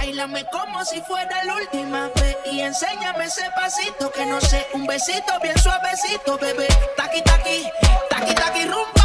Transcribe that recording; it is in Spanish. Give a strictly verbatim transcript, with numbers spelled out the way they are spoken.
Báilame como si fuera la última vez y enséñame ese pasito que no sé, un besito bien suavecito, bebé. Taqui, taqui, taqui, taqui, rumba.